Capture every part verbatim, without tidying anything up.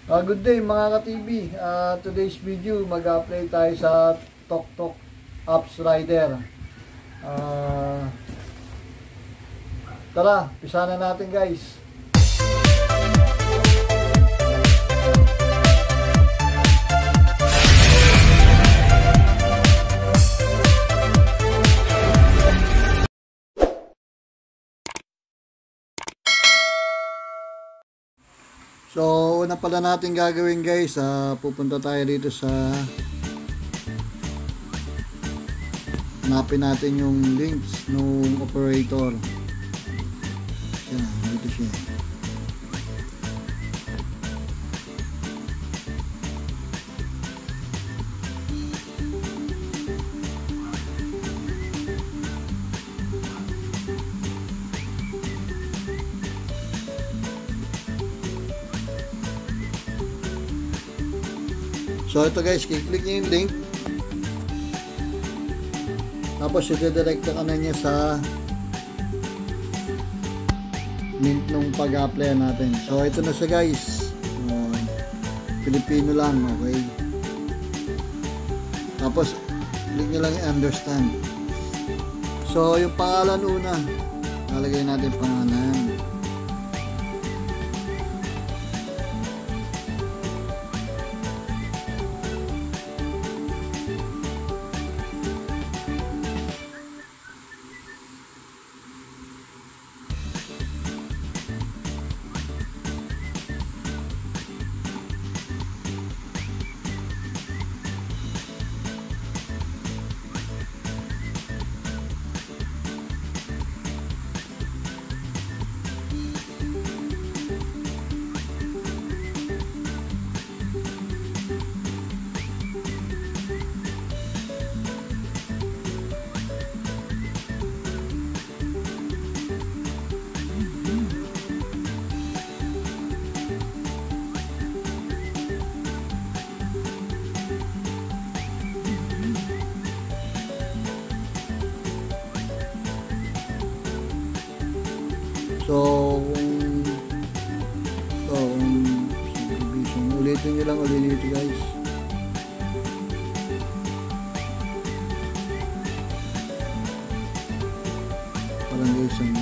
Uh, good day mga ka-T V. Uh, today's video, mag-apply tayo sa TokTok Apps Rider. Uh, tara, pisa na natin guys. So, una pala natin gagawin guys, uh, pupunta tayo dito sa hanapin natin yung links ng operator. Yan, dito siya. So ito guys, kiklik nyo yung link, tapos i-direct ka na niya sa link nung pag-apply natin. So ito na siya guys, uh, Filipino lang, okay. Tapos click nyo lang yung understand. So yung pangalan una, nalagay natin pangalan. So, so um, ulitin nyo lang ulit dito guys. Parang guys ang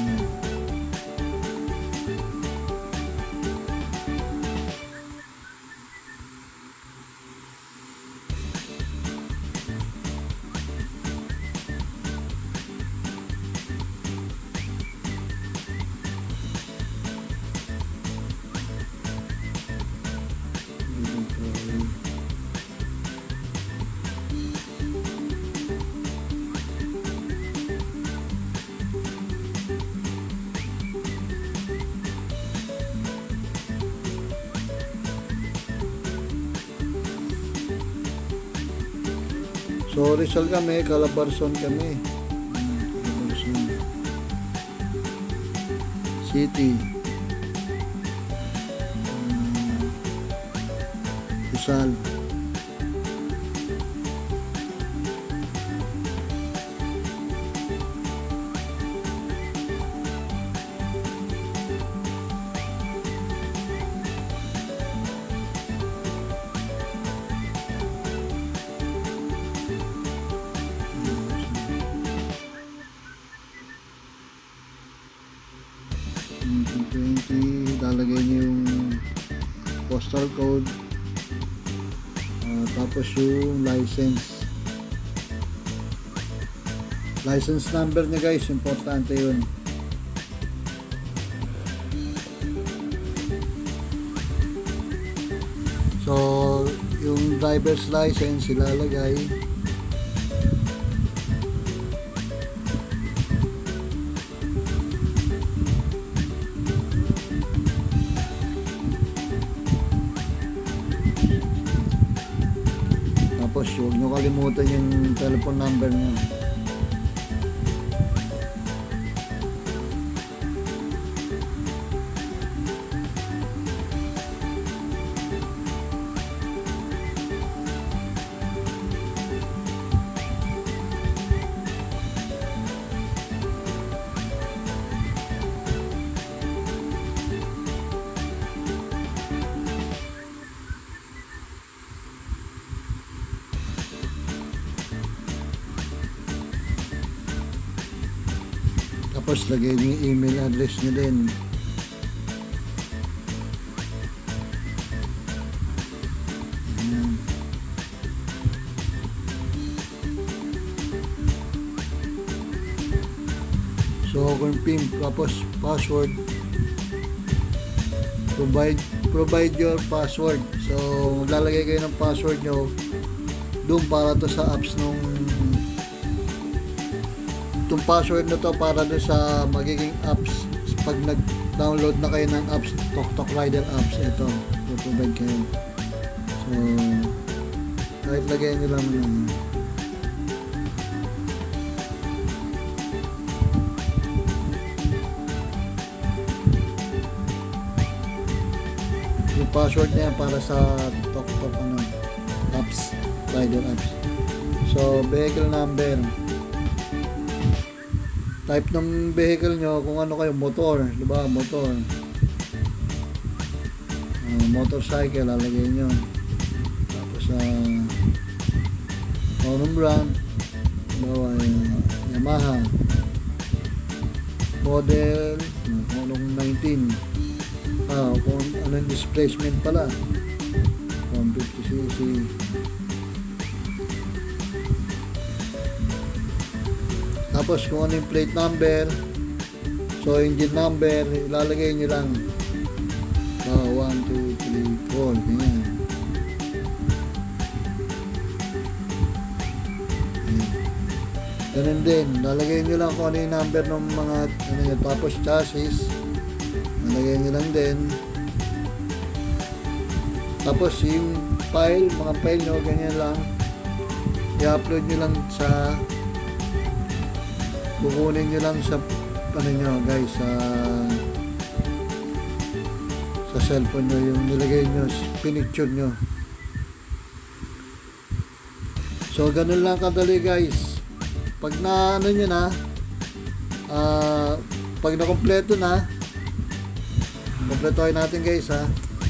So, Rizal kami, Calabarzon kami. Calabarzon City. Um, Rizal. twenty, lalagay niyo yung postal code, uh, tapos yung license license number niya guys, importante yun. So yung driver's license ilalagay, tapos huwag nyo kalimutan yung telephone number nyo. Tapos lagay niyo yung email address niyo din. Ayan. So confirm, tapos password. Provide provide your password. So lalagay kayo ng password nyo doon para to sa apps nung itong password na to para doon sa magiging apps pag nag-download na kayo ng apps, TokTok Rider apps. Ito, provide kayo. So kahit lagay nyo lang ng yung password niya para sa TokTok ano, apps, Rider apps. So vehicle number, type ng vehicle nyo kung ano kayo, motor, di ba? Motor, uh, motorcycle, lalagay nyo. Tapos uh, anong brand, bawa uh, Yamaha, model uh, anong nineteen, ah, kung anong displacement pala, one fifty c c. Tapos kung ano yung plate number, so engine number, ilalagay nyo lang uh, one, two, three, four, ganyan. Ganun din, lalagay nyo lang kung ano yung number ng mga ano yun. Tapos chassis, lalagay nyo lang din. Tapos yung file, mga file nyo, ganyan lang, i-upload nyo lang sa, kukunin nyo lang sa ano nyo guys, sa sa cellphone nyo, yung nilagay nyo, pinicture nyo. So ganun lang kadali guys. Pag na ano nyo na uh, pag nakompleto na, kompletohin natin guys ha.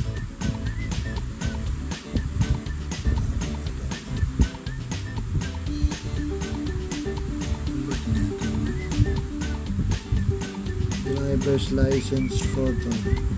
Driver's license photo.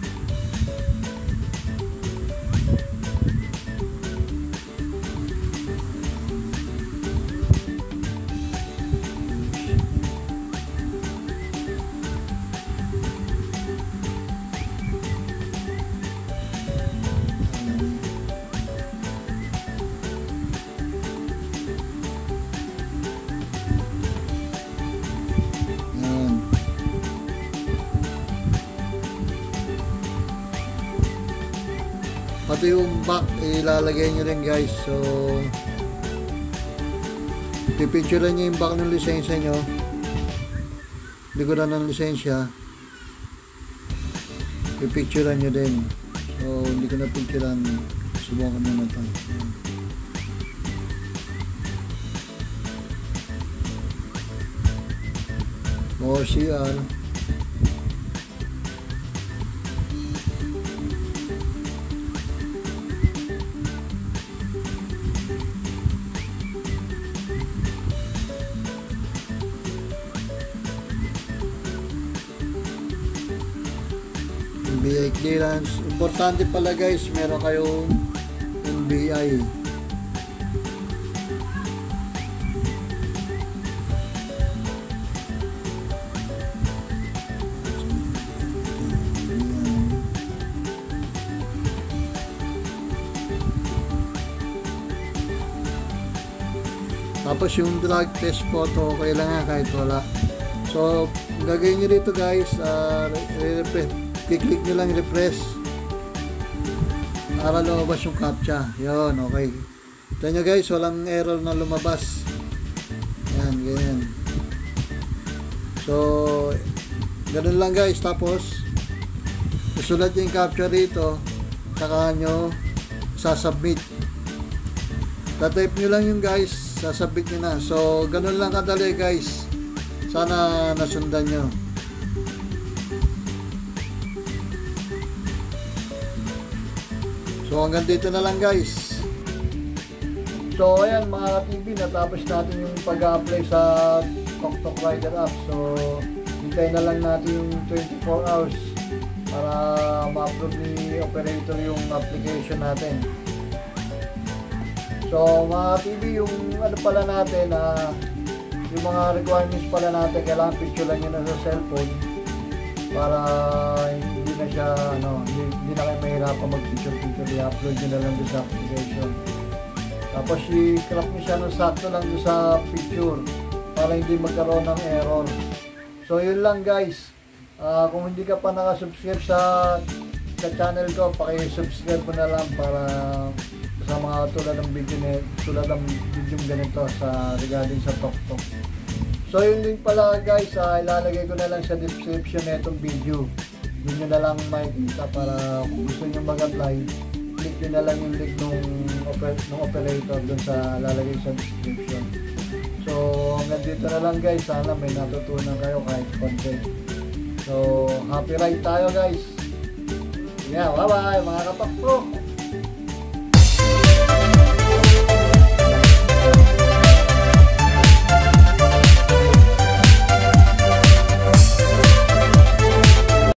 Pati yung back ilalagay nyo rin guys. So pipicturean nyo yung back ng lisensya nyo, likuran ng lisensya, pipicturean nyo din. So hindi ko na picturean, subukan mo na ito. O C R, N B I clearance. Importante pala guys, meron kayong N B I. Tapos yung drug test photo, kailangan kahit wala. So gagawin nyo dito guys, uh, i-click nyo lang refresh para lumabas yung captcha. Yun, okay. Ito nyo guys, walang error na lumabas. Yan, ganyan. So ganun lang guys. Tapos isulat yung captcha rito, saka nyo sasubmit. Tatype nyo lang yung guys, sasubmit nyo na. So ganun lang kadali guys. Sana nasundan nyo. So hanggang dito na lang guys. So ayan mga T V, natapos natin yung pag-apply sa TokTok Rider app. So hindi hintay na lang natin yung twenty-four hours para ma-upload ni operator yung application natin. So mga T V, yung ano pala natin na uh, yung mga requirements pala natin, kailangan picture lang yun na sa cellphone para hindi na siya ano, hindi, hindi na kayo mahirapan mag-picture picture, i-upload nyo na lang doon sa application. Tapos i-crop nyo siya ng sakto lang doon sa picture para hindi magkaroon ng error. So yun lang guys. Uh, kung hindi ka pa nakasubscribe sa, sa channel ko, paki-subscribe mo na lang para sa mga tulad ng video na, tulad ng video ganito sa regarding sa TokTok. So yun din pala guys, uh, ilalagay ko na lang sa description na itong video. Yun nyo na lang makikita para kung gusto nyo mag-apply, click nyo na lang yung link ng, oper ng operator dun sa lalagay sa description. So hanggang dito na lang guys, sana may natutunan kayo kahit konti. So happy ride tayo guys. Yeah, bye bye mga kapakpro.